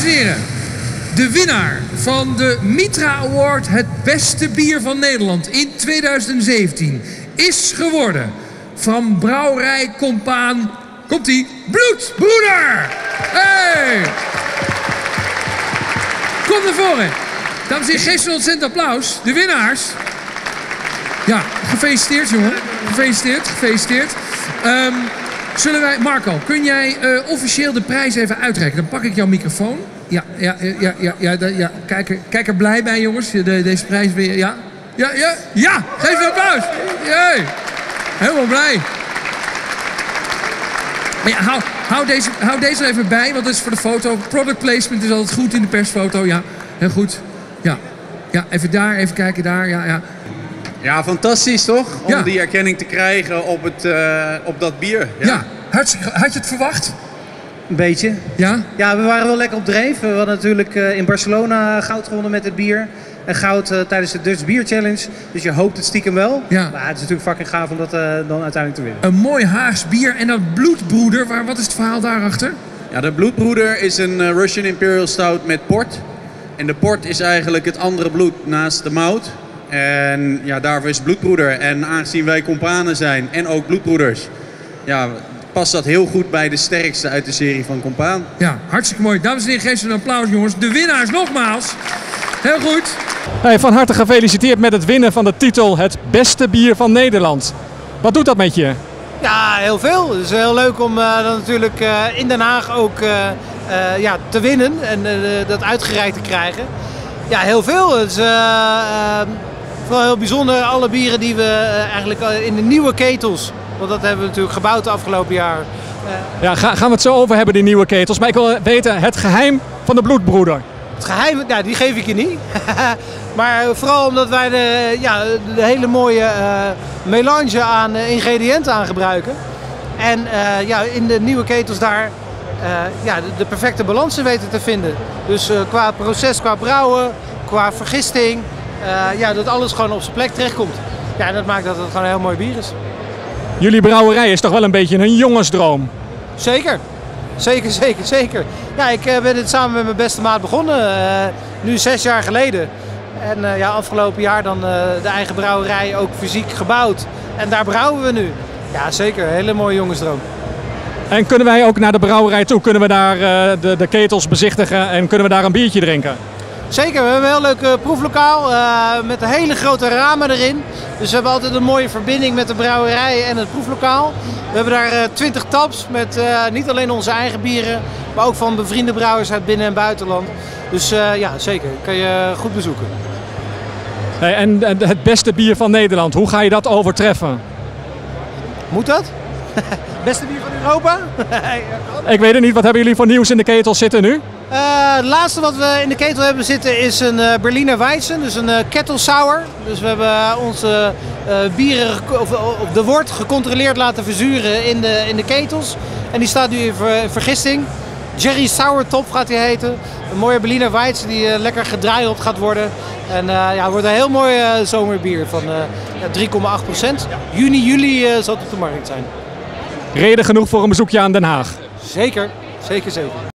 en heren, de winnaar van de Mitra Award, het beste bier van Nederland in 2017, is geworden van Brouwerij Compaan. Komt-ie, Bloedbroeder! Hey! Kom naar voren. Dames en heren, geef ze een ontzettend applaus. De winnaars. Ja, gefeliciteerd jongen. Gefeliciteerd, gefeliciteerd. Zullen wij, Marco, kun jij officieel de prijs even uitreiken? Dan pak ik jouw microfoon. Ja. Kijk er blij bij, jongens. Deze prijs weer, ja. Ja, geef een applaus. Jee. Helemaal blij. Maar ja, hou deze er even bij, want dat is voor de foto. Product placement is altijd goed in de persfoto. Ja, heel goed. Ja, even daar, even kijken daar. Ja. Ja, fantastisch toch? Om die erkenning te krijgen op dat bier. Ja. Had je het verwacht? Een beetje. Ja? Ja, we waren wel lekker op dreef. We hadden natuurlijk in Barcelona goud gewonnen met het bier. En goud tijdens de Dutch Beer Challenge. Dus je hoopt het stiekem wel. Ja. Maar het is natuurlijk fucking gaaf om dat dan uiteindelijk te winnen. Een mooi Haags bier en dat Bloedbroeder. Wat is het verhaal daarachter? Ja, de Bloedbroeder is een Russian Imperial Stout met port. En de port is eigenlijk het andere bloed naast de mout. En ja, daarvoor is Bloedbroeder. En aangezien wij Companen zijn en ook bloedbroeders, ja, past dat heel goed bij de sterkste uit de serie van Compaan. Ja, hartstikke mooi. Dames en heren, geef ze een applaus, jongens. De winnaars nogmaals. Heel goed. Hey, van harte gefeliciteerd met het winnen van de titel Het beste bier van Nederland. Wat doet dat met je? Ja, heel veel. Het is heel leuk om dan natuurlijk in Den Haag ook te winnen en dat uitgereikt te krijgen. Ja, heel veel. Het is vooral heel bijzonder. Alle bieren die we eigenlijk in de nieuwe ketels, want dat hebben we natuurlijk gebouwd de afgelopen jaar. Ja, gaan we het zo over hebben, die nieuwe ketels. Maar ik wil weten, het geheim van de Bloedbroeder. Het geheim, ja, die geef ik je niet. Maar vooral omdat wij de hele mooie melange aan ingrediënten aan gebruiken. En in de nieuwe ketels daar de perfecte balansen weten te vinden. Dus qua proces, qua brouwen, qua vergisting, dat alles gewoon op zijn plek terechtkomt. Ja, en dat maakt dat het gewoon een heel mooi bier is. Jullie brouwerij is toch wel een beetje een jongensdroom? Zeker. Zeker. Ja, ik ben dit samen met mijn beste maat begonnen, nu 6 jaar geleden. En afgelopen jaar dan de eigen brouwerij ook fysiek gebouwd. En daar brouwen we nu. Ja, zeker. Een hele mooie jongensdroom. En kunnen wij ook naar de brouwerij toe? Kunnen we daar de ketels bezichtigen en kunnen we daar een biertje drinken? Zeker, we hebben een heel leuk proeflokaal met hele grote ramen erin. Dus we hebben altijd een mooie verbinding met de brouwerij en het proeflokaal. We hebben daar 20 taps met niet alleen onze eigen bieren, maar ook van bevriende brouwers uit binnen- en buitenland. Dus zeker, kan je goed bezoeken. Hey, en het beste bier van Nederland, hoe ga je dat overtreffen? Moet dat? Beste bier van Europa? Ik weet het niet, wat hebben jullie voor nieuws in de ketel zitten nu? Het laatste wat we in de ketel hebben zitten is een Berliner Weizen, dus een kettle sour. Dus we hebben onze bieren op de wort gecontroleerd laten verzuren in de ketels. En die staat nu in vergisting. Jerry Sour Top gaat die heten. Een mooie Berliner Weizen die lekker gedraaierd gaat worden. En het wordt een heel mooi zomerbier van 3,8%. Juni, juli zal het op de markt zijn. Reden genoeg voor een bezoekje aan Den Haag. Zeker.